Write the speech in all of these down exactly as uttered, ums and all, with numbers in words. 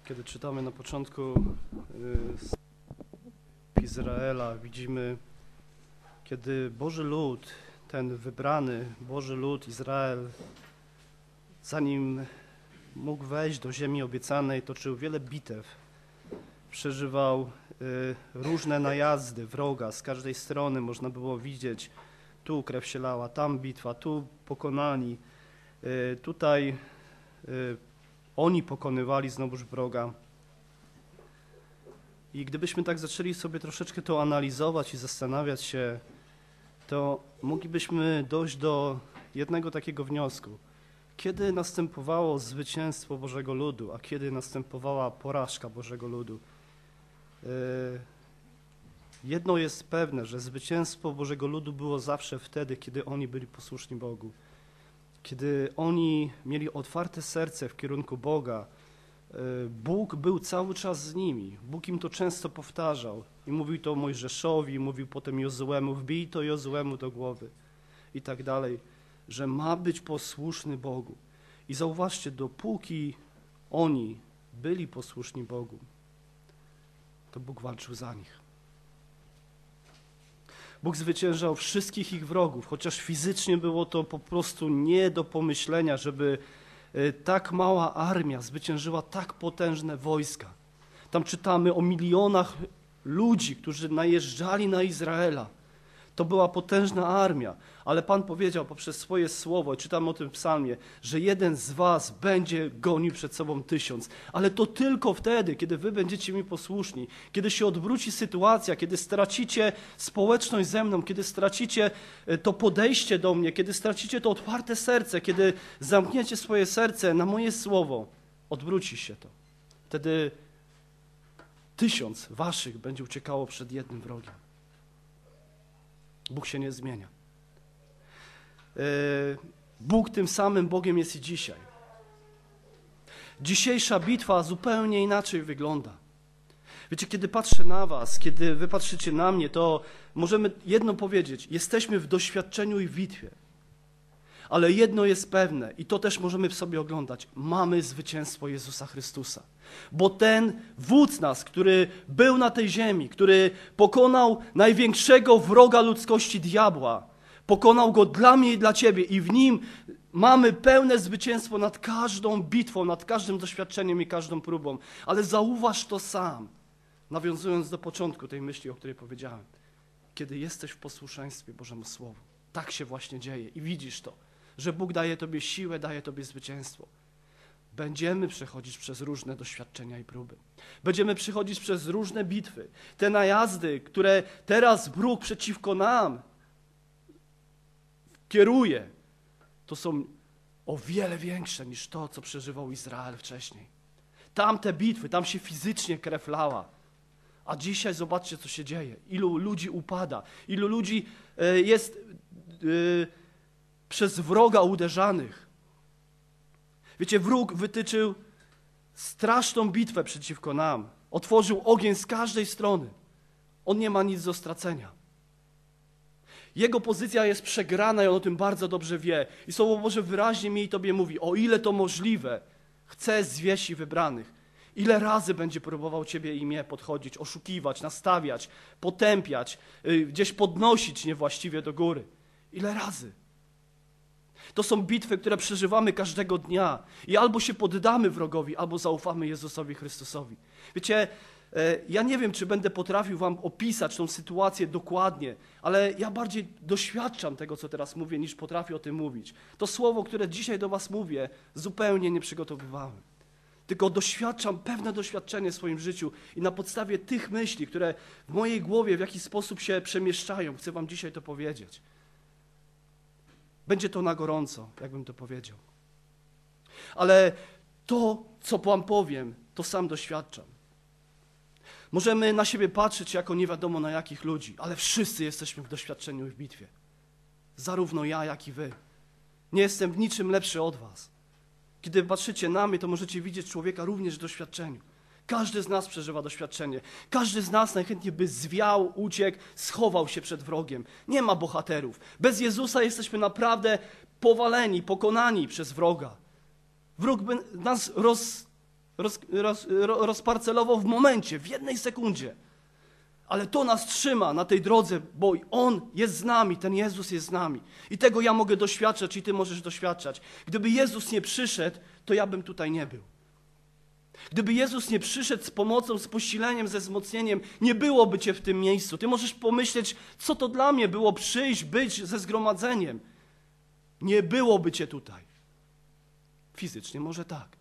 Kiedy czytamy na początku Izraela, widzimy, kiedy Boży lud, ten wybrany Boży lud, Izrael, zanim mógł wejść do ziemi obiecanej, toczył wiele bitew, przeżywał różne najazdy wroga z każdej strony, można było widzieć, tu krew się lała, tam bitwa, tu pokonani, tutaj oni pokonywali znowuż wroga. I gdybyśmy tak zaczęli sobie troszeczkę to analizować i zastanawiać się, to moglibyśmy dojść do jednego takiego wniosku. Kiedy następowało zwycięstwo Bożego ludu, a kiedy następowała porażka Bożego ludu? Jedno jest pewne, że zwycięstwo Bożego ludu było zawsze wtedy, kiedy oni byli posłuszni Bogu. Kiedy oni mieli otwarte serce w kierunku Boga, Bóg był cały czas z nimi. Bóg im to często powtarzał i mówił to Mojżeszowi, mówił potem Jozuemu, wbij to Jozuemu do głowy i tak dalej, że ma być posłuszny Bogu. I zauważcie, dopóki oni byli posłuszni Bogu, to Bóg walczył za nich. Bóg zwyciężał wszystkich ich wrogów, chociaż fizycznie było to po prostu nie do pomyślenia, żeby tak mała armia zwyciężyła tak potężne wojska. Tam czytamy o milionach ludzi, którzy najeżdżali na Izraela. To była potężna armia, ale Pan powiedział poprzez swoje słowo, czytamy o tym w psalmie, że jeden z was będzie gonił przed sobą tysiąc. Ale to tylko wtedy, kiedy wy będziecie mi posłuszni, kiedy się odwróci sytuacja, kiedy stracicie społeczność ze mną, kiedy stracicie to podejście do mnie, kiedy stracicie to otwarte serce, kiedy zamkniecie swoje serce na moje słowo, odwróci się to. Wtedy tysiąc waszych będzie uciekało przed jednym wrogiem. Bóg się nie zmienia. Bóg tym samym Bogiem jest i dzisiaj. Dzisiejsza bitwa zupełnie inaczej wygląda. Wiecie, kiedy patrzę na was, kiedy wy patrzycie na mnie, to możemy jedno powiedzieć. Jesteśmy w doświadczeniu i w bitwie. Ale jedno jest pewne i to też możemy w sobie oglądać. Mamy zwycięstwo Jezusa Chrystusa. Bo ten wódz nas, który był na tej ziemi, który pokonał największego wroga ludzkości, diabła, pokonał go dla mnie i dla ciebie i w nim mamy pełne zwycięstwo nad każdą bitwą, nad każdym doświadczeniem i każdą próbą. Ale zauważ to sam, nawiązując do początku tej myśli, o której powiedziałem. Kiedy jesteś w posłuszeństwie Bożemu Słowu, tak się właśnie dzieje i widzisz to, że Bóg daje tobie siłę, daje tobie zwycięstwo. Będziemy przechodzić przez różne doświadczenia i próby. Będziemy przechodzić przez różne bitwy. Te najazdy, które teraz wróg przeciwko nam kieruje, to są o wiele większe niż to, co przeżywał Izrael wcześniej. Tamte bitwy, tam się fizycznie krew lała. A dzisiaj zobaczcie, co się dzieje. Ilu ludzi upada, ilu ludzi jest yy, przez wroga uderzanych. Wiecie, wróg wytyczył straszną bitwę przeciwko nam. Otworzył ogień z każdej strony. On nie ma nic do stracenia. Jego pozycja jest przegrana i on o tym bardzo dobrze wie. I Słowo Boże wyraźnie mi i tobie mówi, o ile to możliwe, chce zwieść wybranych. Ile razy będzie próbował ciebie i mnie podchodzić, oszukiwać, nastawiać, potępiać, yy, gdzieś podnosić niewłaściwie do góry. Ile razy? To są bitwy, które przeżywamy każdego dnia i albo się poddamy wrogowi, albo zaufamy Jezusowi Chrystusowi. Wiecie, ja nie wiem, czy będę potrafił wam opisać tą sytuację dokładnie, ale ja bardziej doświadczam tego, co teraz mówię, niż potrafię o tym mówić. To słowo, które dzisiaj do was mówię, zupełnie nie przygotowywałem. Tylko doświadczam pewne doświadczenie w swoim życiu i na podstawie tych myśli, które w mojej głowie w jakiś sposób się przemieszczają, chcę wam dzisiaj to powiedzieć. Będzie to na gorąco, jakbym to powiedział. Ale to, co wam powiem, to sam doświadczam. Możemy na siebie patrzeć jako nie wiadomo na jakich ludzi, ale wszyscy jesteśmy w doświadczeniu i w bitwie. Zarówno ja, jak i wy. Nie jestem w niczym lepszy od was. Kiedy patrzycie na mnie, to możecie widzieć człowieka również w doświadczeniu. Każdy z nas przeżywa doświadczenie. Każdy z nas najchętniej by zwiał, uciekł, schował się przed wrogiem. Nie ma bohaterów. Bez Jezusa jesteśmy naprawdę powaleni, pokonani przez wroga. Wróg by nas roz, roz, roz, rozparcelował w momencie, w jednej sekundzie. Ale to nas trzyma na tej drodze, bo On jest z nami, ten Jezus jest z nami. I tego ja mogę doświadczać i Ty możesz doświadczać. Gdyby Jezus nie przyszedł, to ja bym tutaj nie był. Gdyby Jezus nie przyszedł z pomocą, z posileniem, ze wzmocnieniem, nie byłoby Cię w tym miejscu. Ty możesz pomyśleć, co to dla mnie było przyjść, być ze zgromadzeniem. Nie byłoby Cię tutaj. Fizycznie może tak.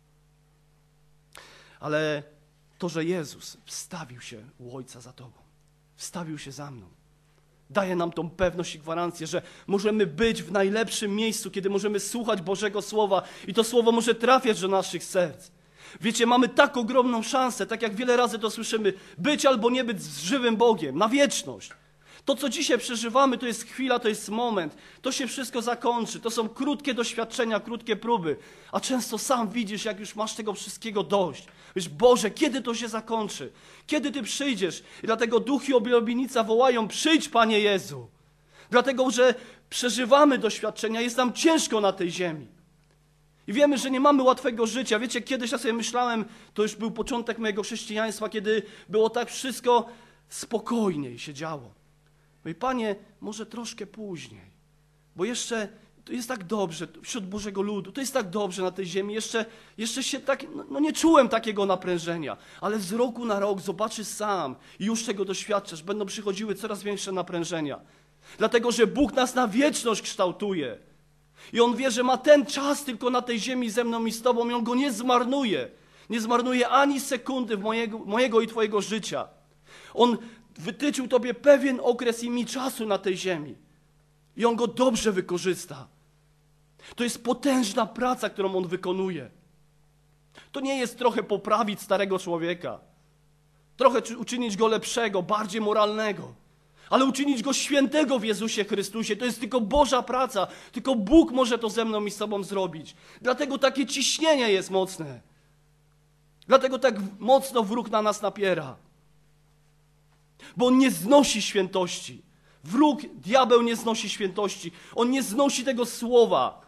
Ale to, że Jezus wstawił się u Ojca za Tobą, wstawił się za mną, daje nam tą pewność i gwarancję, że możemy być w najlepszym miejscu, kiedy możemy słuchać Bożego Słowa i to Słowo może trafiać do naszych serc. Wiecie, mamy tak ogromną szansę, tak jak wiele razy to słyszymy, być albo nie być z żywym Bogiem, na wieczność. To, co dzisiaj przeżywamy, to jest chwila, to jest moment. To się wszystko zakończy. To są krótkie doświadczenia, krótkie próby. A często sam widzisz, jak już masz tego wszystkiego dość. Wiesz, Boże, kiedy to się zakończy? Kiedy Ty przyjdziesz? I dlatego duch i oblubienica wołają, przyjdź, Panie Jezu. Dlatego, że przeżywamy doświadczenia, jest nam ciężko na tej ziemi. I wiemy, że nie mamy łatwego życia. Wiecie, kiedyś ja sobie myślałem, to już był początek mojego chrześcijaństwa, kiedy było tak wszystko spokojniej się działo. No i Panie, może troszkę później, bo jeszcze to jest tak dobrze wśród Bożego ludu, to jest tak dobrze na tej ziemi, jeszcze, jeszcze się tak, no, no nie czułem takiego naprężenia, ale z roku na rok zobaczysz sam i już tego doświadczasz, będą przychodziły coraz większe naprężenia, dlatego, że Bóg nas na wieczność kształtuje i On wie, że ma ten czas tylko na tej ziemi ze mną i z Tobą i On go nie zmarnuje, nie zmarnuje ani sekundy w mojego, mojego i Twojego życia. On wytyczył Tobie pewien okres i mi czasu na tej ziemi. I On go dobrze wykorzysta. To jest potężna praca, którą On wykonuje. To nie jest trochę poprawić starego człowieka. Trochę uczynić go lepszego, bardziej moralnego. Ale uczynić go świętego w Jezusie Chrystusie. To jest tylko Boża praca. Tylko Bóg może to ze mną i z Tobą zrobić. Dlatego takie ciśnienie jest mocne. Dlatego tak mocno wróg na nas napiera. Bo on nie znosi świętości. Wróg, diabeł nie znosi świętości. On nie znosi tego słowa.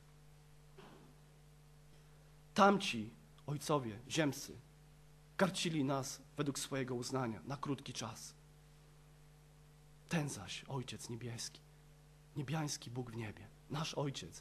Tamci ojcowie ziemscy karcili nas według swojego uznania na krótki czas. Ten zaś Ojciec niebieski, niebiański Bóg w niebie, nasz Ojciec,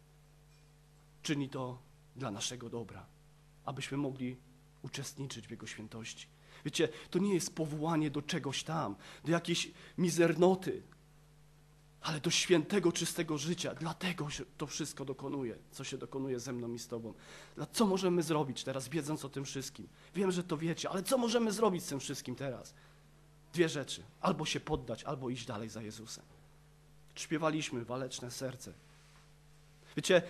czyni to dla naszego dobra, abyśmy mogli uczestniczyć w Jego świętości. Wiecie, to nie jest powołanie do czegoś tam, do jakiejś mizernoty, ale do świętego, czystego życia. Dlatego się to wszystko dokonuje, co się dokonuje ze mną i z Tobą. Co możemy zrobić teraz, wiedząc o tym wszystkim? Wiem, że to wiecie, ale co możemy zrobić z tym wszystkim teraz? Dwie rzeczy. Albo się poddać, albo iść dalej za Jezusem. Śpiewaliśmy Waleczne serce. Wiecie,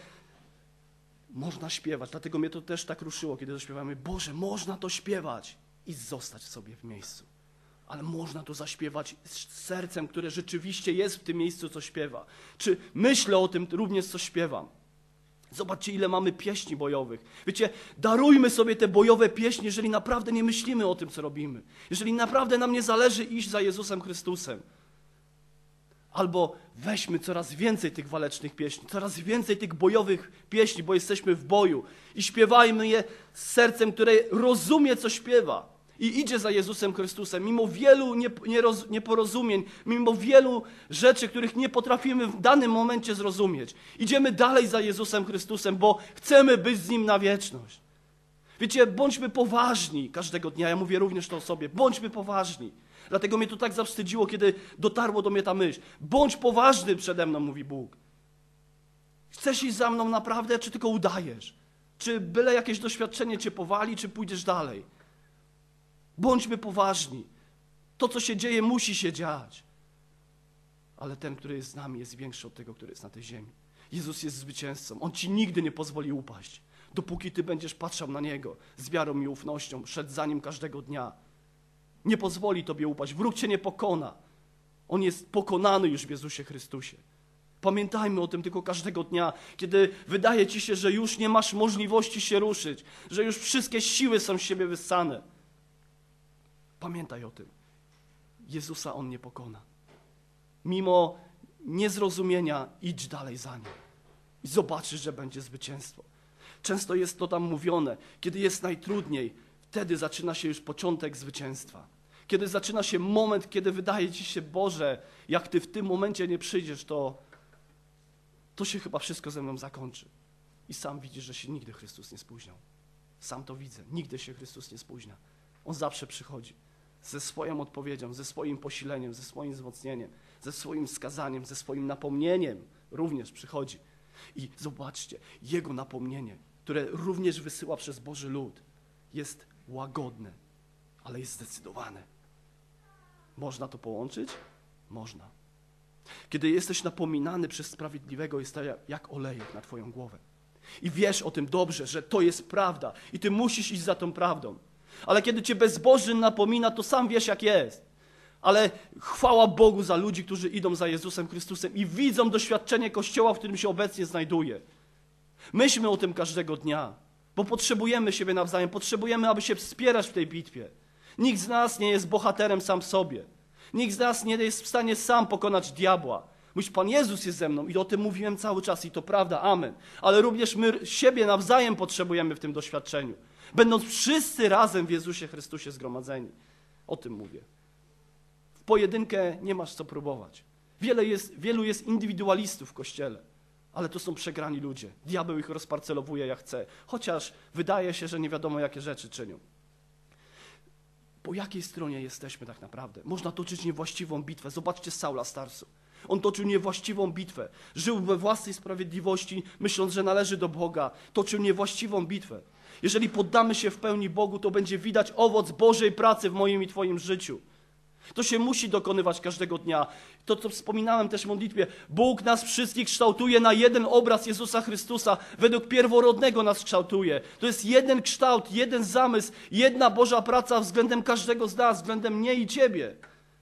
można śpiewać, dlatego mnie to też tak ruszyło, kiedy to śpiewamy. Boże, można to śpiewać i zostać sobie w miejscu. Ale można to zaśpiewać z sercem, które rzeczywiście jest w tym miejscu, co śpiewa. Czy myślę o tym również, co śpiewam. Zobaczcie, ile mamy pieśni bojowych. Wiecie, darujmy sobie te bojowe pieśni, jeżeli naprawdę nie myślimy o tym, co robimy. Jeżeli naprawdę nam nie zależy iść za Jezusem Chrystusem. Albo weźmy coraz więcej tych walecznych pieśni, coraz więcej tych bojowych pieśni, bo jesteśmy w boju. I śpiewajmy je z sercem, które rozumie, co śpiewa. I idzie za Jezusem Chrystusem, mimo wielu nieporozumień, mimo wielu rzeczy, których nie potrafimy w danym momencie zrozumieć. Idziemy dalej za Jezusem Chrystusem, bo chcemy być z Nim na wieczność. Wiecie, bądźmy poważni każdego dnia, ja mówię również to o sobie, bądźmy poważni. Dlatego mnie to tak zawstydziło, kiedy dotarło do mnie ta myśl. Bądź poważny przede mną, mówi Bóg. Chcesz iść za mną naprawdę, czy tylko udajesz? Czy byle jakieś doświadczenie cię powali, czy pójdziesz dalej? Bądźmy poważni. To, co się dzieje, musi się dziać. Ale ten, który jest z nami, jest większy od tego, który jest na tej ziemi. Jezus jest zwycięzcą. On ci nigdy nie pozwoli upaść. Dopóki ty będziesz patrzał na Niego z wiarą i ufnością, szedł za Nim każdego dnia. Nie pozwoli tobie upaść. Wróg cię nie pokona. On jest pokonany już w Jezusie Chrystusie. Pamiętajmy o tym tylko każdego dnia, kiedy wydaje ci się, że już nie masz możliwości się ruszyć, że już wszystkie siły są z siebie wyssane. Pamiętaj o tym. Jezusa On nie pokona. Mimo niezrozumienia idź dalej za Nim. I zobaczysz, że będzie zwycięstwo. Często jest to tam mówione, kiedy jest najtrudniej, wtedy zaczyna się już początek zwycięstwa. Kiedy zaczyna się moment, kiedy wydaje ci się, Boże, jak Ty w tym momencie nie przyjdziesz, to, to się chyba wszystko ze mną zakończy. I sam widzisz, że się nigdy Chrystus nie spóźniał. Sam to widzę. Nigdy się Chrystus nie spóźnia. On zawsze przychodzi ze swoją odpowiedzią, ze swoim posileniem, ze swoim wzmocnieniem, ze swoim wskazaniem, ze swoim napomnieniem. Również przychodzi. I zobaczcie, Jego napomnienie, które również wysyła przez Boży lud, jest łagodne, ale jest zdecydowane. Można to połączyć? Można. Kiedy jesteś napominany przez Sprawiedliwego, jest to jak olejek na twoją głowę. I wiesz o tym dobrze, że to jest prawda i ty musisz iść za tą prawdą. Ale kiedy cię bezbożny napomina, to sam wiesz, jak jest. Ale chwała Bogu za ludzi, którzy idą za Jezusem Chrystusem i widzą doświadczenie Kościoła, w którym się obecnie znajduje. Myślmy o tym każdego dnia, bo potrzebujemy siebie nawzajem, potrzebujemy, aby się wspierać w tej bitwie. Nikt z nas nie jest bohaterem sam sobie. Nikt z nas nie jest w stanie sam pokonać diabła. Mówisz, Pan Jezus jest ze mną i o tym mówiłem cały czas i to prawda, amen. Ale również my siebie nawzajem potrzebujemy w tym doświadczeniu. Będąc wszyscy razem w Jezusie Chrystusie zgromadzeni. O tym mówię. W pojedynkę nie masz co próbować. Wiele jest, wielu jest indywidualistów w Kościele, ale to są przegrani ludzie. Diabeł ich rozparcelowuje jak chce, chociaż wydaje się, że nie wiadomo jakie rzeczy czynią. Po jakiej stronie jesteśmy tak naprawdę? Można toczyć niewłaściwą bitwę. Zobaczcie Saula z Tarsu. On toczył niewłaściwą bitwę. Żył we własnej sprawiedliwości, myśląc, że należy do Boga. Toczył niewłaściwą bitwę. Jeżeli poddamy się w pełni Bogu, to będzie widać owoc Bożej pracy w moim i twoim życiu. To się musi dokonywać każdego dnia. To, co wspominałem też w modlitwie, Bóg nas wszystkich kształtuje na jeden obraz Jezusa Chrystusa. Według pierworodnego nas kształtuje. To jest jeden kształt, jeden zamysł, jedna Boża praca względem każdego z nas, względem mnie i ciebie.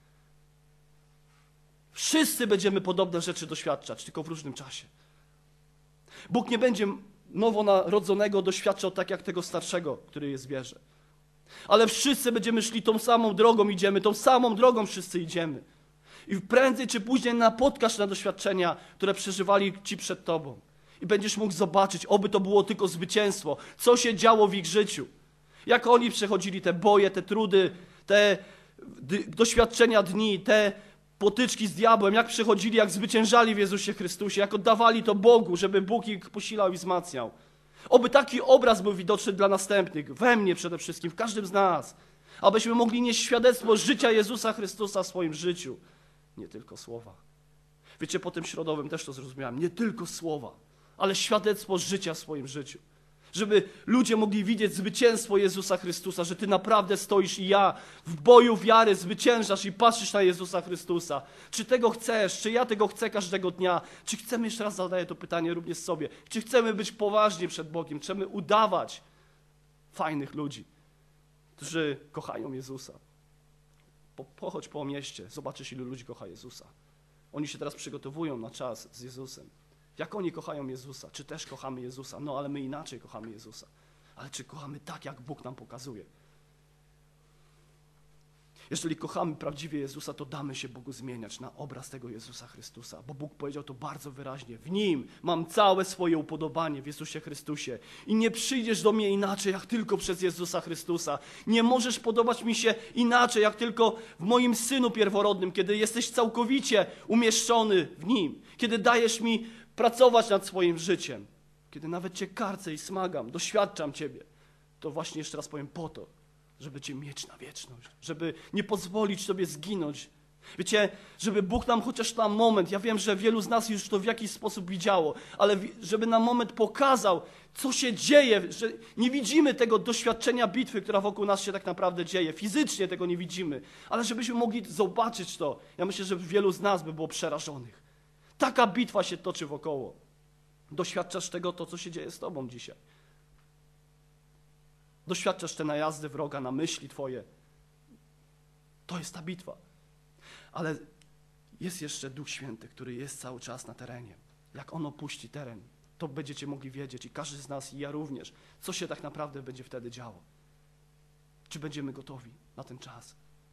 Wszyscy będziemy podobne rzeczy doświadczać, tylko w różnym czasie. Bóg nie będzie nowonarodzonego doświadczał tak jak tego starszego, który jest w wierze. Ale wszyscy będziemy szli tą samą drogą, idziemy, tą samą drogą wszyscy idziemy. I prędzej czy później napotkasz na doświadczenia, które przeżywali ci przed tobą. I będziesz mógł zobaczyć, oby to było tylko zwycięstwo, co się działo w ich życiu. Jak oni przechodzili te boje, te trudy, te doświadczenia dni, te potyczki z diabłem, jak przechodzili, jak zwyciężali w Jezusie Chrystusie, jak oddawali to Bogu, żeby Bóg ich posilał i wzmacniał. Oby taki obraz był widoczny dla następnych, we mnie przede wszystkim, w każdym z nas. Abyśmy mogli nieść świadectwo życia Jezusa Chrystusa w swoim życiu. Nie tylko słowa. Wiecie, po tym środowym też to zrozumiałem. Nie tylko słowa, ale świadectwo życia w swoim życiu. Żeby ludzie mogli widzieć zwycięstwo Jezusa Chrystusa, że ty naprawdę stoisz i ja w boju wiary zwyciężasz i patrzysz na Jezusa Chrystusa. Czy tego chcesz? Czy ja tego chcę każdego dnia? Czy chcemy, jeszcze raz zadaję to pytanie również sobie, czy chcemy być poważni przed Bogiem? Chcemy udawać fajnych ludzi, którzy kochają Jezusa? Po, pochodź po mieście, zobaczysz, ilu ludzi kocha Jezusa. Oni się teraz przygotowują na czas z Jezusem. Jak oni kochają Jezusa? Czy też kochamy Jezusa? No, ale my inaczej kochamy Jezusa. Ale czy kochamy tak, jak Bóg nam pokazuje? Jeżeli kochamy prawdziwie Jezusa, to damy się Bogu zmieniać na obraz tego Jezusa Chrystusa. Bo Bóg powiedział to bardzo wyraźnie. W Nim mam całe swoje upodobanie, w Jezusie Chrystusie. I nie przyjdziesz do mnie inaczej, jak tylko przez Jezusa Chrystusa. Nie możesz podobać mi się inaczej, jak tylko w moim Synu pierworodnym, kiedy jesteś całkowicie umieszczony w Nim. Kiedy dajesz mi pracować nad swoim życiem. Kiedy nawet Cię karcę i smagam, doświadczam Ciebie. To właśnie jeszcze raz powiem po to, żeby Cię mieć na wieczność, żeby nie pozwolić Tobie zginąć. Wiecie, żeby Bóg nam chociaż na moment, ja wiem, że wielu z nas już to w jakiś sposób widziało, ale żeby na moment pokazał, co się dzieje, że nie widzimy tego doświadczenia bitwy, która wokół nas się tak naprawdę dzieje. Fizycznie tego nie widzimy, ale żebyśmy mogli zobaczyć to. Ja myślę, że wielu z nas by było przerażonych. Taka bitwa się toczy wokoło. Doświadczasz tego, to co się dzieje z Tobą dzisiaj. Doświadczasz te najazdy wroga na myśli Twoje. To jest ta bitwa. Ale jest jeszcze Duch Święty, który jest cały czas na terenie. Jak On opuści teren, to będziecie mogli wiedzieć i każdy z nas, i ja również, co się tak naprawdę będzie wtedy działo. Czy będziemy gotowi na ten czas?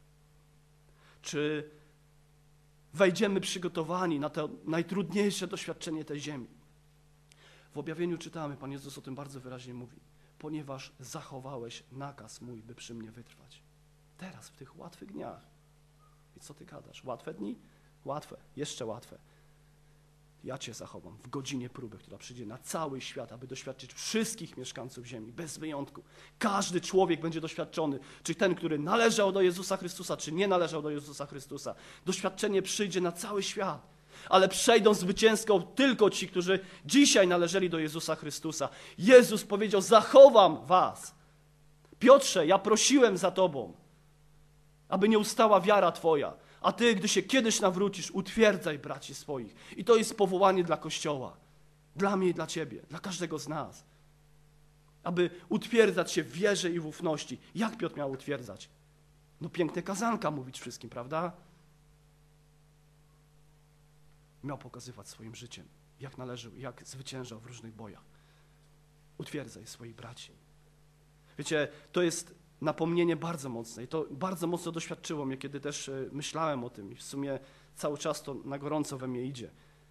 Czy wejdziemy przygotowani na to najtrudniejsze doświadczenie tej ziemi? W objawieniu czytamy, Pan Jezus o tym bardzo wyraźnie mówi. Ponieważ zachowałeś nakaz mój, by przy mnie wytrwać. Teraz, w tych łatwych dniach. I co ty gadasz? Łatwe dni? Łatwe, jeszcze łatwe. Ja cię zachowam w godzinie próby, która przyjdzie na cały świat, aby doświadczyć wszystkich mieszkańców ziemi, bez wyjątku. Każdy człowiek będzie doświadczony, czy ten, który należał do Jezusa Chrystusa, czy nie należał do Jezusa Chrystusa. Doświadczenie przyjdzie na cały świat, ale przejdą zwycięsko tylko ci, którzy dzisiaj należeli do Jezusa Chrystusa. Jezus powiedział, zachowam was. Piotrze, ja prosiłem za tobą, aby nie ustała wiara twoja. A ty, gdy się kiedyś nawrócisz, utwierdzaj braci swoich. I to jest powołanie dla Kościoła. Dla mnie i dla ciebie, dla każdego z nas. Aby utwierdzać się w wierze i w ufności. Jak Piotr miał utwierdzać? No piękne kazanka mówić wszystkim, prawda? Miał pokazywać swoim życiem, jak należy, jak zwyciężał w różnych bojach. Utwierdzaj swoich braci. Wiecie, to jest napomnienie bardzo mocne i to bardzo mocno doświadczyło mnie, kiedy też myślałem o tym i w sumie cały czas to na gorąco we mnie idzie.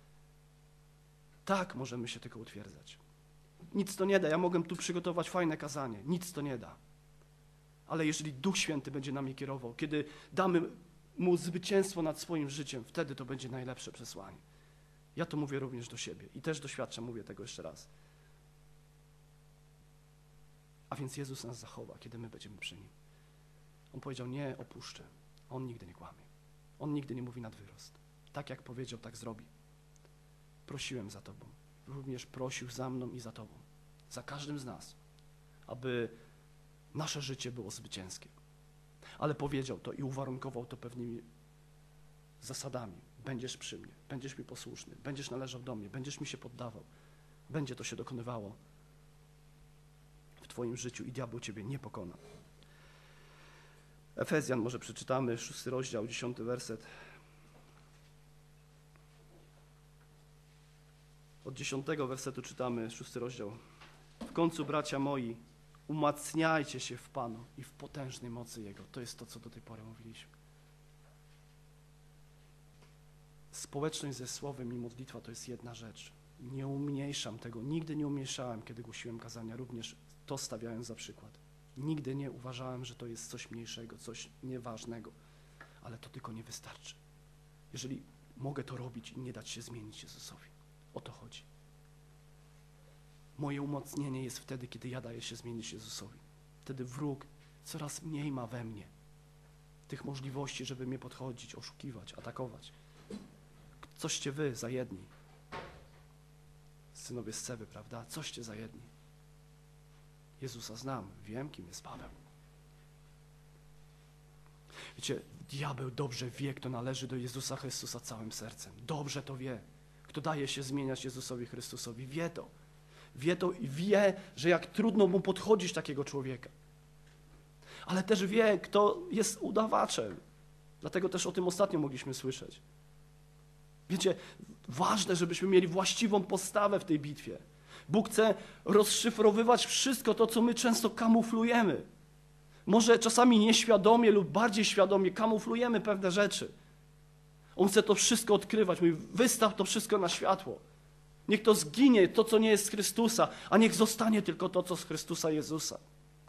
Tak możemy się tylko utwierdzać. Nic to nie da, ja mogę tu przygotować fajne kazanie, nic to nie da. Ale jeżeli Duch Święty będzie nami kierował, kiedy damy Mu zwycięstwo nad swoim życiem, wtedy to będzie najlepsze przesłanie. Ja to mówię również do siebie i też doświadczam, mówię tego jeszcze raz. A więc Jezus nas zachowa, kiedy my będziemy przy Nim. On powiedział, nie opuszczę. On nigdy nie kłamie. On nigdy nie mówi nad wyrost. Tak jak powiedział, tak zrobi. Prosiłem za Tobą. Również prosił za mną i za Tobą. Za każdym z nas. Aby nasze życie było zwycięskie. Ale powiedział to i uwarunkował to pewnymi zasadami. Będziesz przy mnie, będziesz mi posłuszny, będziesz należał do mnie, będziesz mi się poddawał. Będzie to się dokonywało w Twoim życiu i diabeł Ciebie nie pokona. Efezjan może przeczytamy, szósty rozdział, dziesiąty werset. Od dziesiątego wersetu czytamy, szósty rozdział. W końcu, bracia moi, umacniajcie się w Panu i w potężnej mocy Jego. To jest to, co do tej pory mówiliśmy. Społeczność ze Słowem i modlitwa to jest jedna rzecz. Nie umniejszam tego. Nigdy nie umniejszałem, kiedy głosiłem kazania. Również to stawiałem za przykład. Nigdy nie uważałem, że to jest coś mniejszego, coś nieważnego. Ale to tylko nie wystarczy. Jeżeli mogę to robić i nie dać się zmienić Jezusowi. O to chodzi. Moje umocnienie jest wtedy, kiedy ja daję się zmienić Jezusowi. Wtedy wróg coraz mniej ma we mnie tych możliwości, żeby mnie podchodzić, oszukiwać, atakować. Coście wy za jedni. Synowie Scewy, prawda? Coście za jedni. Jezusa znam, wiem, kim jest Paweł. Wiecie, diabeł dobrze wie, kto należy do Jezusa Chrystusa całym sercem. Dobrze to wie. Kto daje się zmieniać Jezusowi Chrystusowi, wie to. Wie to i wie, że jak trudno mu podchodzić takiego człowieka. Ale też wie, kto jest udawaczem. Dlatego też o tym ostatnio mogliśmy słyszeć. Wiecie, ważne, żebyśmy mieli właściwą postawę w tej bitwie. Bóg chce rozszyfrowywać wszystko to, co my często kamuflujemy. Może czasami nieświadomie lub bardziej świadomie kamuflujemy pewne rzeczy. On chce to wszystko odkrywać. Mówi, wystaw to wszystko na światło. Niech to zginie, to, co nie jest z Chrystusa, a niech zostanie tylko to, co z Chrystusa Jezusa.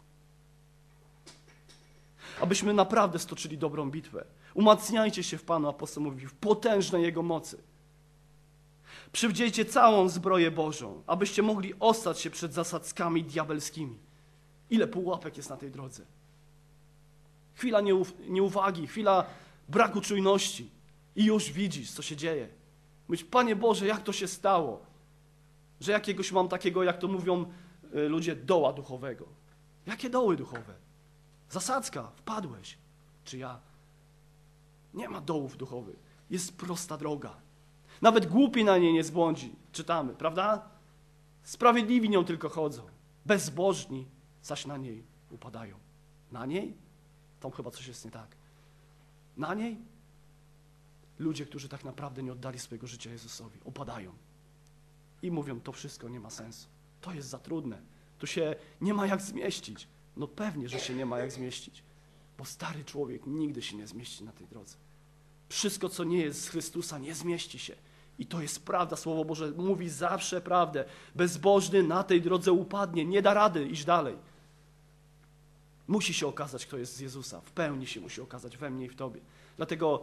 Abyśmy naprawdę stoczyli dobrą bitwę. Umacniajcie się w Panu, apostoł mówi, w potężnej Jego mocy. Przywdziejcie całą zbroję Bożą, abyście mogli ostać się przed zasadzkami diabelskimi. Ile pułapek jest na tej drodze? Chwila nieuf- nieuwagi, chwila braku czujności i już widzisz, co się dzieje. Mówisz, Panie Boże, jak to się stało, że jakiegoś mam takiego, jak to mówią y, ludzie, doła duchowego. Jakie doły duchowe? Zasadzka, wpadłeś. Czy ja? Nie ma dołów duchowych. Jest prosta droga. Nawet głupi na niej nie zbłądzi. Czytamy, prawda? Sprawiedliwi nią tylko chodzą. Bezbożni zaś na niej upadają. Na niej? Tam chyba coś jest nie tak. Na niej? Ludzie, którzy tak naprawdę nie oddali swojego życia Jezusowi, upadają. I mówią, to wszystko nie ma sensu. To jest za trudne. Tu się nie ma jak zmieścić. No pewnie, że się nie ma jak zmieścić. Bo stary człowiek nigdy się nie zmieści na tej drodze. Wszystko, co nie jest z Chrystusa, nie zmieści się. I to jest prawda. Słowo Boże mówi zawsze prawdę. Bezbożny na tej drodze upadnie. Nie da rady iść dalej. Musi się okazać, kto jest z Jezusa. W pełni się musi okazać we mnie i w tobie. Dlatego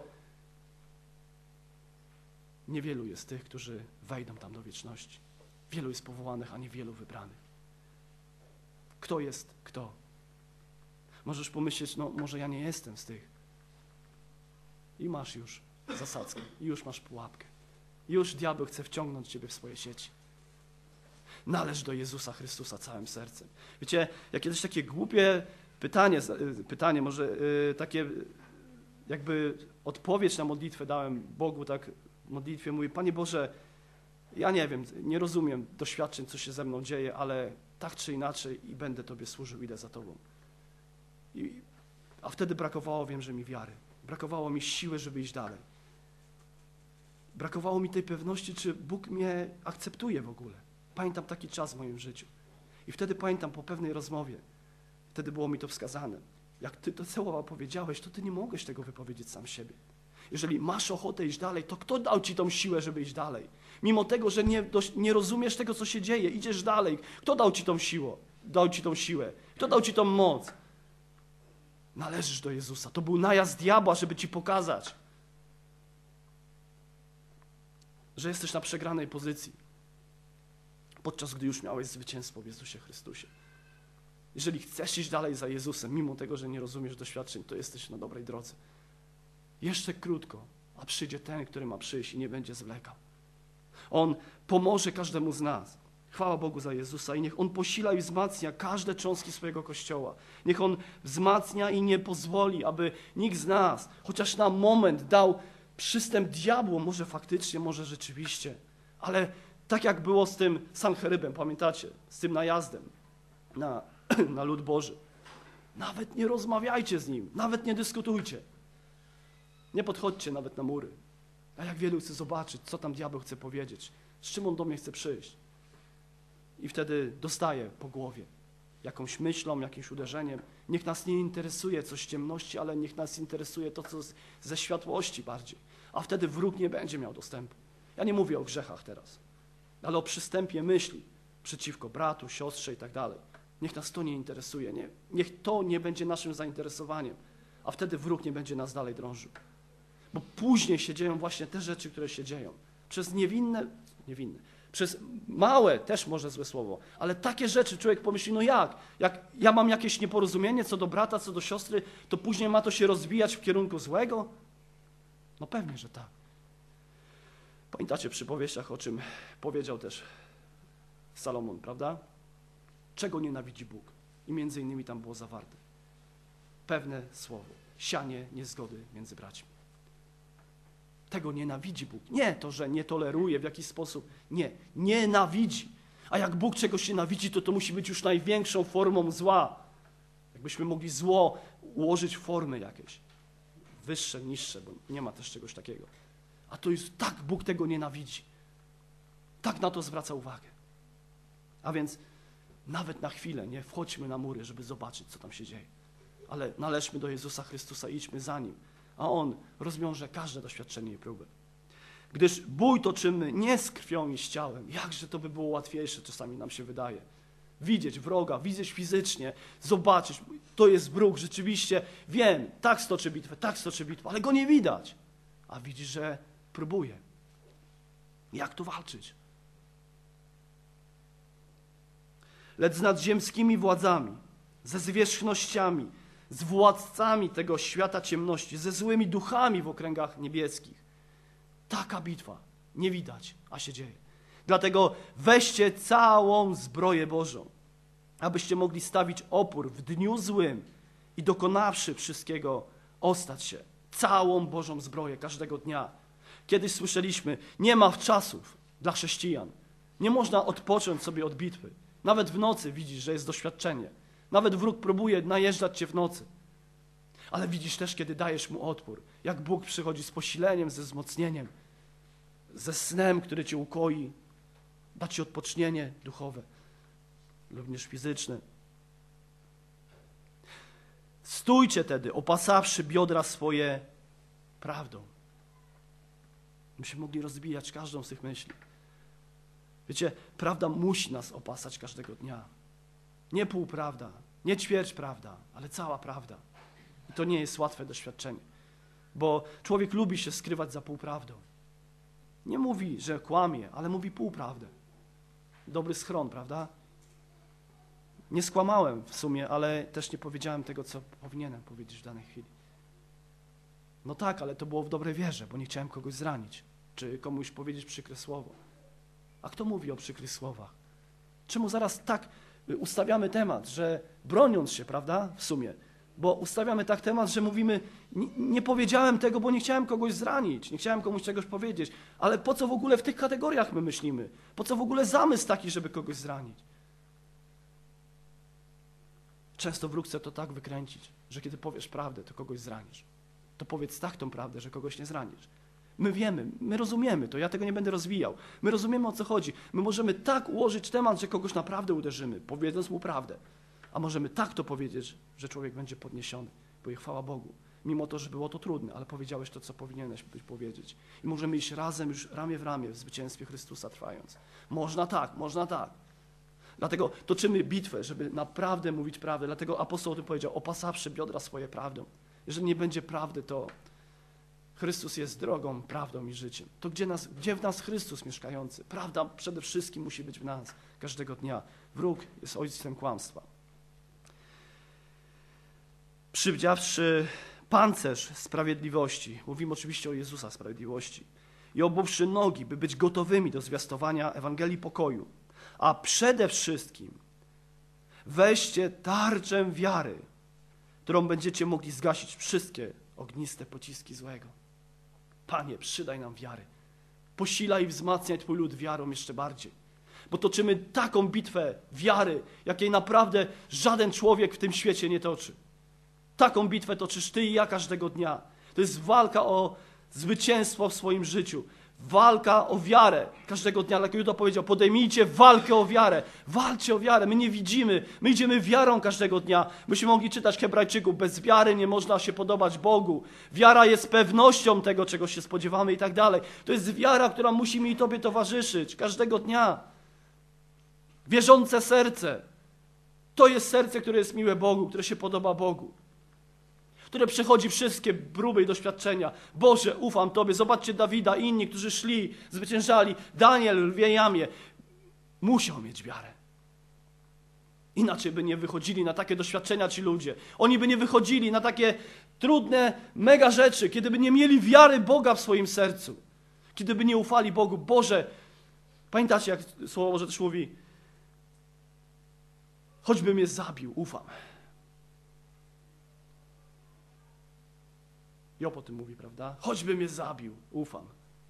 niewielu jest tych, którzy wejdą tam do wieczności. Wielu jest powołanych, a niewielu wybranych. Kto jest kto? Możesz pomyśleć, no może ja nie jestem z tych. I masz już zasadzkę, i już masz pułapkę. Już diabeł chce wciągnąć ciebie w swoje sieci. Należ do Jezusa Chrystusa całym sercem. Wiecie, ja kiedyś takie głupie pytanie, pytanie może yy, takie jakby odpowiedź na modlitwę dałem Bogu, tak w modlitwie mówi, Panie Boże, ja nie wiem, nie rozumiem doświadczeń, co się ze mną dzieje, ale tak czy inaczej i będę Tobie służył, idę za Tobą. I, a wtedy brakowało, wiem, że mi wiary. Brakowało mi siły, żeby iść dalej. Brakowało mi tej pewności, czy Bóg mnie akceptuje w ogóle. Pamiętam taki czas w moim życiu. I wtedy pamiętam po pewnej rozmowie, wtedy było mi to wskazane. Jak Ty te słowa powiedziałeś, to Ty nie mogłeś tego wypowiedzieć sam siebie. Jeżeli masz ochotę iść dalej, to kto dał Ci tą siłę, żeby iść dalej? Mimo tego, że nie, nie rozumiesz tego, co się dzieje, idziesz dalej. Kto dał Ci tą siłę? Dał Ci tą siłę? Kto dał Ci tą moc? Należysz do Jezusa. To był najazd diabła, żeby Ci pokazać, że jesteś na przegranej pozycji, podczas gdy już miałeś zwycięstwo w Jezusie Chrystusie. Jeżeli chcesz iść dalej za Jezusem, mimo tego, że nie rozumiesz doświadczeń, to jesteś na dobrej drodze. Jeszcze krótko, a przyjdzie ten, który ma przyjść i nie będzie zwlekał. On pomoże każdemu z nas. Chwała Bogu za Jezusa i niech On posila i wzmacnia każde cząstki swojego Kościoła. Niech On wzmacnia i nie pozwoli, aby nikt z nas, chociaż na moment dał przystęp diabłu, może faktycznie, może rzeczywiście, ale tak jak było z tym Sancherybem, pamiętacie, z tym najazdem na, na lud Boży. Nawet nie rozmawiajcie z nim, nawet nie dyskutujcie. Nie podchodźcie nawet na mury. A jak wielu chce zobaczyć, co tam diabeł chce powiedzieć, z czym on do mnie chce przyjść. I wtedy dostaje po głowie jakąś myślą, jakimś uderzeniem. Niech nas nie interesuje coś z ciemności, ale niech nas interesuje to, co z, ze światłości bardziej. A wtedy wróg nie będzie miał dostępu. Ja nie mówię o grzechach teraz, ale o przystępie myśli przeciwko bratu, siostrze i tak dalej. Niech nas to nie interesuje. Nie, niech to nie będzie naszym zainteresowaniem, a wtedy wróg nie będzie nas dalej drążył. Bo później się dzieją właśnie te rzeczy, które się dzieją. Przez niewinne, niewinne, przez małe, też może złe słowo, ale takie rzeczy człowiek pomyśli, no jak? Jak ja mam jakieś nieporozumienie co do brata, co do siostry, to później ma to się rozwijać w kierunku złego? No pewnie, że tak. Pamiętacie przy powieściach, o czym powiedział też Salomon, prawda? Czego nienawidzi Bóg? I między innymi tam było zawarte pewne słowo. Sianie niezgody między braćmi. Tego nienawidzi Bóg. Nie to, że nie toleruje w jakiś sposób. Nie, nienawidzi. A jak Bóg czegoś nienawidzi, to to musi być już największą formą zła. Jakbyśmy mogli zło ułożyć w formy jakieś. Wyższe, niższe, bo nie ma też czegoś takiego. A to jest tak, Bóg tego nienawidzi. Tak na to zwraca uwagę. A więc nawet na chwilę nie wchodźmy na mury, żeby zobaczyć, co tam się dzieje. Ale należmy do Jezusa Chrystusa, idźmy za Nim, a On rozwiąże każde doświadczenie i próbę. Gdyż bój toczymy nie z krwią i z ciałem. Jakże to by było łatwiejsze, czasami nam się wydaje. Widzieć wroga, widzieć fizycznie, zobaczyć, to jest wróg, rzeczywiście wiem, tak stoczy bitwę, tak stoczy bitwę, ale go nie widać. A widzisz, że próbuje. Jak tu walczyć? Lecz z nadziemskimi władzami, ze zwierzchnościami, z władcami tego świata ciemności, ze złymi duchami w okręgach niebieskich. Taka bitwa. Nie widać, a się dzieje. Dlatego weźcie całą zbroję Bożą, abyście mogli stawić opór w dniu złym i dokonawszy wszystkiego, ostać się. Całą Bożą zbroję każdego dnia. Kiedyś słyszeliśmy, nie ma czasów dla chrześcijan. Nie można odpocząć sobie od bitwy. Nawet w nocy widzisz, że jest doświadczenie. Nawet wróg próbuje najeżdżać cię w nocy. Ale widzisz też, kiedy dajesz mu odpór, jak Bóg przychodzi z posileniem, ze wzmocnieniem, ze snem, który cię ukoi, da ci odpocznienie duchowe, również fizyczne. Stójcie tedy, opasawszy biodra swoje prawdą. Myśmy mogli rozbijać każdą z tych myśli. Wiecie, prawda musi nas opasać każdego dnia. Nie półprawda, nie ćwierć prawda, ale cała prawda. I to nie jest łatwe doświadczenie, bo człowiek lubi się skrywać za półprawdą. Nie mówi, że kłamie, ale mówi półprawdę. Dobry schron, prawda? Nie skłamałem w sumie, ale też nie powiedziałem tego, co powinienem powiedzieć w danej chwili. No tak, ale to było w dobrej wierze, bo nie chciałem kogoś zranić, czy komuś powiedzieć przykre słowo. A kto mówi o przykrych słowach? Czemu zaraz tak ustawiamy temat, że broniąc się, prawda, w sumie, bo ustawiamy tak temat, że mówimy, nie, nie powiedziałem tego, bo nie chciałem kogoś zranić, nie chciałem komuś czegoś powiedzieć, ale po co w ogóle w tych kategoriach my myślimy? Po co w ogóle zamysł taki, żeby kogoś zranić? Często wróg chce to tak wykręcić, że kiedy powiesz prawdę, to kogoś zranisz. To powiedz tak tą prawdę, że kogoś nie zranisz. My wiemy, my rozumiemy to, ja tego nie będę rozwijał. My rozumiemy, o co chodzi. My możemy tak ułożyć temat, że kogoś naprawdę uderzymy, powiedząc mu prawdę. A możemy tak to powiedzieć, że człowiek będzie podniesiony, bo i chwała Bogu. Mimo to, że było to trudne, ale powiedziałeś to, co powinieneś być powiedzieć. I możemy iść razem już ramię w ramię w zwycięstwie Chrystusa trwając. Można tak, można tak. Dlatego toczymy bitwę, żeby naprawdę mówić prawdę. Dlatego apostoł o tym powiedział, opasawszy biodra swoje prawdą. Jeżeli nie będzie prawdy, to Chrystus jest drogą, prawdą i życiem. To gdzie, nas, gdzie w nas Chrystus mieszkający? Prawda przede wszystkim musi być w nas każdego dnia. Wróg jest ojcem kłamstwa. Przywdziawszy pancerz sprawiedliwości, mówimy oczywiście o Jezusa sprawiedliwości, i obuwszy nogi, by być gotowymi do zwiastowania Ewangelii pokoju, a przede wszystkim weźcie tarczę wiary, którą będziecie mogli zgasić wszystkie ogniste pociski złego. Panie, przydaj nam wiary. Posilaj i wzmacniaj Twój lud wiarą jeszcze bardziej. Bo toczymy taką bitwę wiary, jakiej naprawdę żaden człowiek w tym świecie nie toczy. Taką bitwę toczysz Ty i ja każdego dnia. To jest walka o zwycięstwo w swoim życiu. Walka o wiarę każdego dnia. Jak Juda powiedział, podejmijcie walkę o wiarę. Walczcie o wiarę. My nie widzimy. My idziemy wiarą każdego dnia. Myśmy mogli czytać Hebrajczyków. Bez wiary nie można się podobać Bogu. Wiara jest pewnością tego, czego się spodziewamy i tak dalej. To jest wiara, która musi mi i Tobie towarzyszyć każdego dnia. Wierzące serce. To jest serce, które jest miłe Bogu, które się podoba Bogu. Które przechodzi wszystkie próby i doświadczenia. Boże, ufam Tobie. Zobaczcie Dawida i inni, którzy szli, zwyciężali. Daniel w lwiej jamie. Musiał mieć wiarę. Inaczej by nie wychodzili na takie doświadczenia ci ludzie. Oni by nie wychodzili na takie trudne, mega rzeczy, kiedy by nie mieli wiary Boga w swoim sercu. Kiedy by nie ufali Bogu. Boże, pamiętacie, jak Słowo Boże też mówi, choćby mnie zabił, ufam. Job o tym mówi, prawda? Choćby mnie zabił, ufam.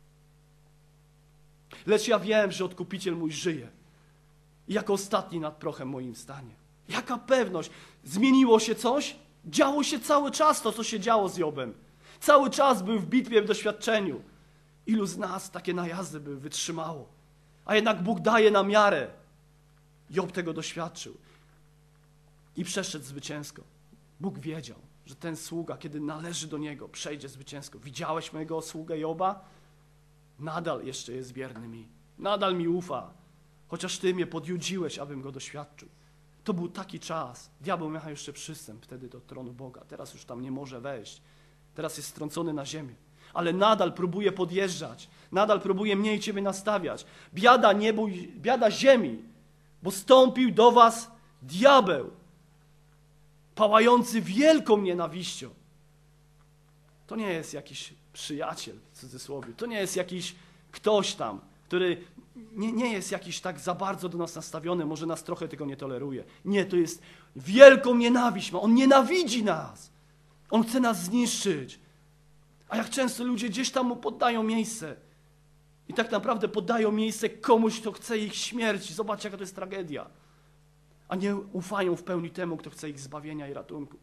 Lecz ja wiem, że Odkupiciel mój żyje. I jako ostatni nad prochem moim stanie. Jaka pewność? Zmieniło się coś? Działo się cały czas to, co się działo z Jobem. Cały czas był w bitwie, w doświadczeniu. Ilu z nas takie najazdy by wytrzymało? A jednak Bóg daje nam miarę. Job tego doświadczył. I przeszedł zwycięsko. Bóg wiedział, że ten sługa, kiedy należy do Niego, przejdzie zwycięsko. Widziałeś mojego sługę Joba? Nadal jeszcze jest wierny mi. Nadal mi ufa. Chociaż Ty mnie podjudziłeś, abym go doświadczył. To był taki czas. Diabeł miał jeszcze przystęp wtedy do tronu Boga. Teraz już tam nie może wejść. Teraz jest strącony na ziemię. Ale nadal próbuje podjeżdżać. Nadal próbuje mnie i Ciebie nastawiać. Biada niebu, biada ziemi, bo stąpił do was diabeł, pałający wielką nienawiścią. To nie jest jakiś przyjaciel, w cudzysłowie. To nie jest jakiś ktoś tam, który nie, nie jest jakiś tak za bardzo do nas nastawiony, może nas trochę tego nie toleruje. Nie, to jest wielką nienawiść ma. On nienawidzi nas. On chce nas zniszczyć. A jak często ludzie gdzieś tam mu poddają miejsce. I tak naprawdę poddają miejsce komuś, kto chce ich śmierci. Zobaczcie, jaka to jest tragedia. A nie ufają w pełni temu, kto chce ich zbawienia i ratunku.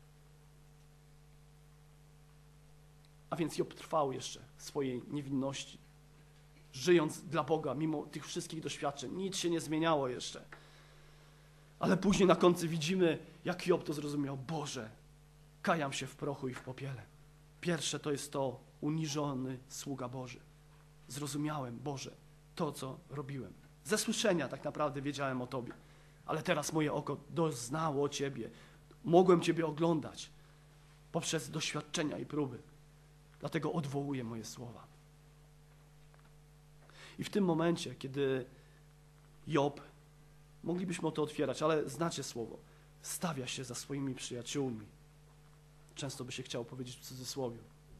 A więc Job trwał jeszcze w swojej niewinności, żyjąc dla Boga, mimo tych wszystkich doświadczeń. Nic się nie zmieniało jeszcze. Ale później na końcu widzimy, jak Job to zrozumiał. Boże, kajam się w prochu i w popiele. Pierwsze to jest to uniżony sługa Boży. zrozumiałem, Boże, to, co robiłem. Ze słyszenia tak naprawdę wiedziałem o Tobie, ale teraz moje oko doznało Ciebie. Mogłem Ciebie oglądać poprzez doświadczenia i próby. Dlatego odwołuję moje słowa. I w tym momencie, kiedy Job, moglibyśmy o to otwierać, ale znacie słowo, stawia się za swoimi przyjaciółmi. Często by się chciało powiedzieć w cudzysłowie.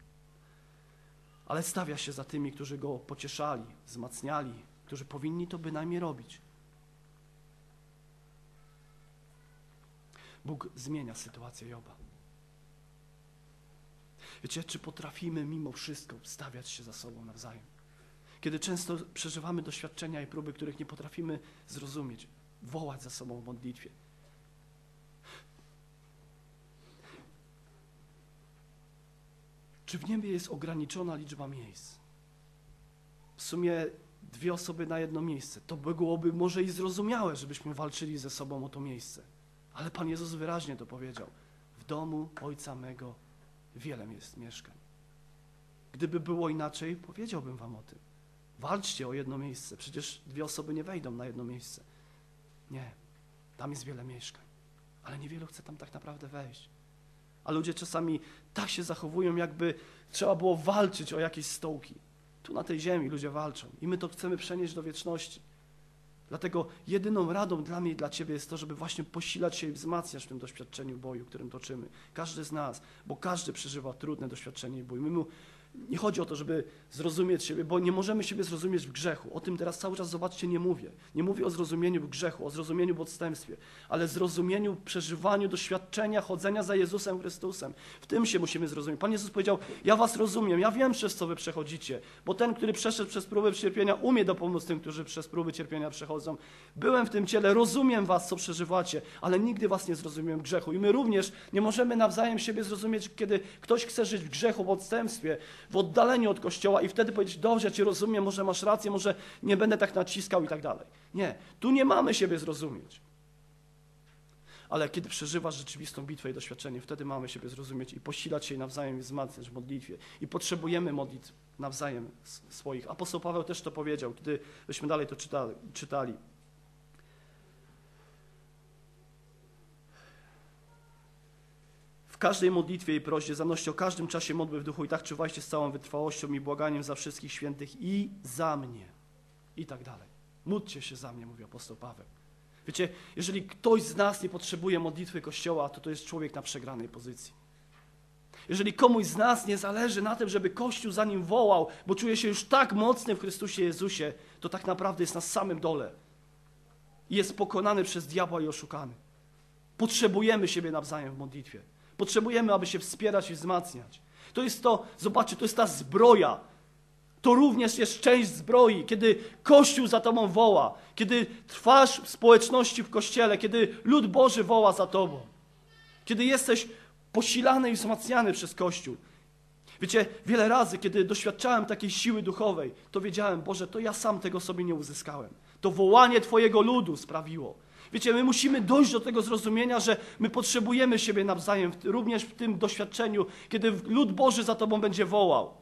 Ale stawia się za tymi, którzy go pocieszali, wzmacniali, którzy powinni to bynajmniej robić. Bóg zmienia sytuację Joba. Wiecie, czy potrafimy mimo wszystko stawiać się za sobą nawzajem? Kiedy często przeżywamy doświadczenia i próby, których nie potrafimy zrozumieć, wołać za sobą w modlitwie. Czy w niebie jest ograniczona liczba miejsc? W sumie dwie osoby na jedno miejsce. To byłoby może i zrozumiałe, żebyśmy walczyli ze sobą o to miejsce. Ale Pan Jezus wyraźnie to powiedział. W domu Ojca mego wiele jest mieszkań. Gdyby było inaczej, powiedziałbym wam o tym. Walczcie o jedno miejsce. Przecież dwie osoby nie wejdą na jedno miejsce. Nie. Tam jest wiele mieszkań. Ale niewielu chce tam tak naprawdę wejść. A ludzie czasami tak się zachowują, jakby trzeba było walczyć o jakieś stołki. Tu na tej ziemi ludzie walczą i my to chcemy przenieść do wieczności. Dlatego jedyną radą dla mnie i dla Ciebie jest to, żeby właśnie posilać się i wzmacniać w tym doświadczeniu boju, którym toczymy. Każdy z nas, bo każdy przeżywa trudne doświadczenie i bój. My mu, nie chodzi o to, żeby zrozumieć siebie, bo nie możemy siebie zrozumieć w grzechu. O tym teraz cały czas, zobaczcie, nie mówię. Nie mówię o zrozumieniu w grzechu, o zrozumieniu w odstępstwie, ale zrozumieniu, przeżywaniu doświadczenia, chodzenia za Jezusem Chrystusem. W tym się musimy zrozumieć. Pan Jezus powiedział, ja was rozumiem, ja wiem, przez co wy przechodzicie, bo ten, który przeszedł przez próby cierpienia, umie dopomóc tym, którzy przez próby cierpienia przechodzą. Byłem w tym ciele, rozumiem was, co przeżywacie, ale nigdy was nie zrozumiałem w grzechu. I my również nie możemy nawzajem siebie zrozumieć, kiedy ktoś chce żyć w grzechu, w odstępstwie, w oddaleniu od Kościoła i wtedy powiedzieć, dobrze, ja Cię rozumiem, może masz rację, może nie będę tak naciskał i tak dalej. Nie, tu nie mamy siebie zrozumieć. Ale kiedy przeżywasz rzeczywistą bitwę i doświadczenie, wtedy mamy siebie zrozumieć i posilać się nawzajem i wzmacniać w modlitwie. I potrzebujemy modlitw nawzajem swoich. Apostoł Paweł też to powiedział, kiedy byśmy dalej to czytali. czytali. W każdej modlitwie i prośbie zanoście o każdym czasie modły w duchu i tak czuwajcie z całą wytrwałością i błaganiem za wszystkich świętych i za mnie. I tak dalej. Módlcie się za mnie, mówi apostoł Paweł. Wiecie, jeżeli ktoś z nas nie potrzebuje modlitwy Kościoła, to to jest człowiek na przegranej pozycji. Jeżeli komuś z nas nie zależy na tym, żeby Kościół za nim wołał, bo czuje się już tak mocny w Chrystusie Jezusie, to tak naprawdę jest na samym dole. I jest pokonany przez diabła i oszukany. Potrzebujemy siebie nawzajem w modlitwie. Potrzebujemy, aby się wspierać i wzmacniać. To jest to, zobaczcie, to jest ta zbroja. To również jest część zbroi, kiedy Kościół za Tobą woła, kiedy trwasz w społeczności w Kościele, kiedy lud Boży woła za Tobą, kiedy jesteś posilany i wzmacniany przez Kościół. Wiecie, wiele razy, kiedy doświadczałem takiej siły duchowej, to wiedziałem, Boże, to ja sam tego sobie nie uzyskałem. To wołanie Twojego ludu sprawiło. Wiecie, my musimy dojść do tego zrozumienia, że my potrzebujemy siebie nawzajem, również w tym doświadczeniu, kiedy lud Boży za Tobą będzie wołał.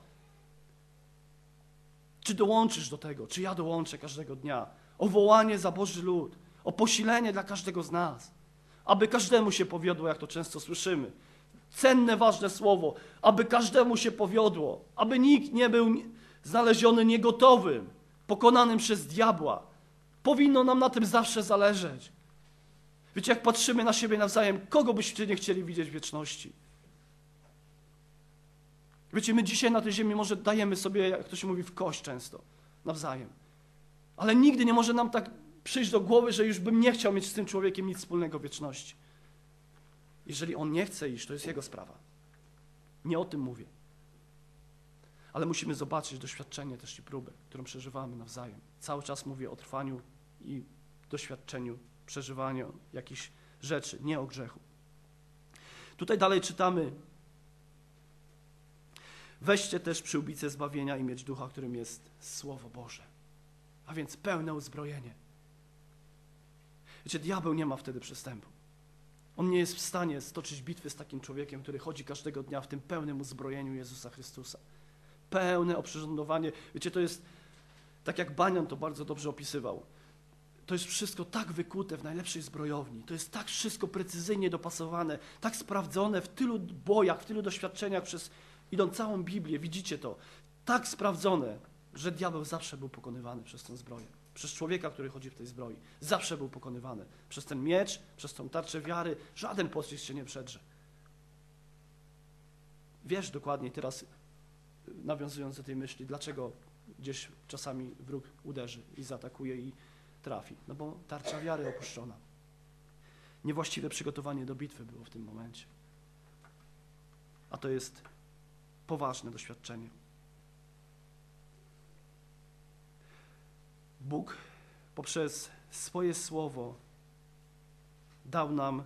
Czy dołączysz do tego? Czy ja dołączę każdego dnia? O wołanie za Boży lud, o posilenie dla każdego z nas, aby każdemu się powiodło, jak to często słyszymy. Cenne, ważne słowo, aby każdemu się powiodło, aby nikt nie był znaleziony niegotowym, pokonanym przez diabła. Powinno nam na tym zawsze zależeć. Wiecie, jak patrzymy na siebie nawzajem, kogo byście nie chcieli widzieć w wieczności? Wiecie, my dzisiaj na tej ziemi może dajemy sobie, jak to się mówi, w kość często, nawzajem. Ale nigdy nie może nam tak przyjść do głowy, że już bym nie chciał mieć z tym człowiekiem nic wspólnego w wieczności. Jeżeli on nie chce iść, to jest jego sprawa. Nie o tym mówię. Ale musimy zobaczyć doświadczenie też i próbę, którą przeżywamy nawzajem. Cały czas mówię o trwaniu i doświadczeniu, przeżywaniu jakichś rzeczy, nie o grzechu. Tutaj dalej czytamy: weźcie też przyłbicę zbawienia i miecz ducha, którym jest Słowo Boże. A więc pełne uzbrojenie. Wiecie, diabeł nie ma wtedy przystępu. On nie jest w stanie stoczyć bitwy z takim człowiekiem, który chodzi każdego dnia w tym pełnym uzbrojeniu Jezusa Chrystusa. Pełne oprzyrządowanie. Wiecie, to jest Tak jak Banian to bardzo dobrze opisywał, to jest wszystko tak wykute w najlepszej zbrojowni, to jest tak wszystko precyzyjnie dopasowane, tak sprawdzone w tylu bojach, w tylu doświadczeniach przez idą całą Biblię, widzicie to, tak sprawdzone, że diabeł zawsze był pokonywany przez tę zbroję, przez człowieka, który chodzi w tej zbroi, zawsze był pokonywany przez ten miecz, przez tą tarczę wiary, żaden pocisk się nie przedrze. Wiesz dokładnie teraz, nawiązując do tej myśli, dlaczego gdzieś czasami wróg uderzy i zaatakuje i trafi. No bo tarcza wiary opuszczona. Niewłaściwe przygotowanie do bitwy było w tym momencie. A to jest poważne doświadczenie. Bóg poprzez swoje słowo dał nam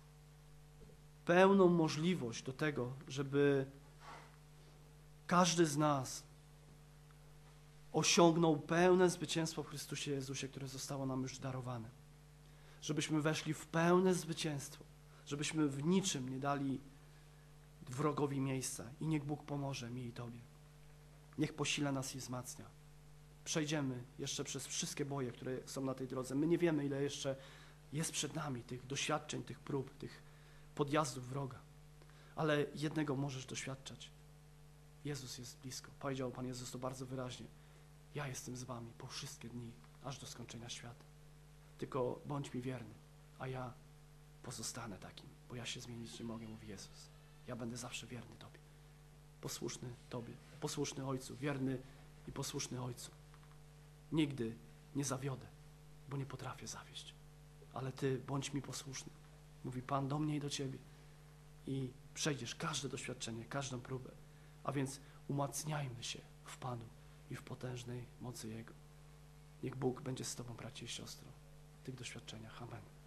pełną możliwość do tego, żeby każdy z nas osiągnął pełne zwycięstwo w Chrystusie Jezusie, które zostało nam już darowane. Żebyśmy weszli w pełne zwycięstwo, żebyśmy w niczym nie dali wrogowi miejsca i niech Bóg pomoże mi i Tobie. Niech posila nas i wzmacnia. Przejdziemy jeszcze przez wszystkie boje, które są na tej drodze. My nie wiemy, ile jeszcze jest przed nami tych doświadczeń, tych prób, tych podjazdów wroga. Ale jednego możesz doświadczać. Jezus jest blisko. Powiedział Pan Jezus to bardzo wyraźnie. Ja jestem z wami po wszystkie dni, aż do skończenia świata. Tylko bądź mi wierny, a ja pozostanę takim, bo ja się zmienić nie mogę, mówi Jezus. Ja będę zawsze wierny Tobie. Posłuszny Tobie, posłuszny Ojcu, wierny i posłuszny Ojcu. Nigdy nie zawiodę, bo nie potrafię zawieść. Ale Ty bądź mi posłuszny. Mówi Pan do mnie i do Ciebie. I przejdziesz każde doświadczenie, każdą próbę. A więc umacniajmy się w Panu i w potężnej mocy Jego. Niech Bóg będzie z Tobą, bracie i siostro, w tych doświadczeniach. Amen.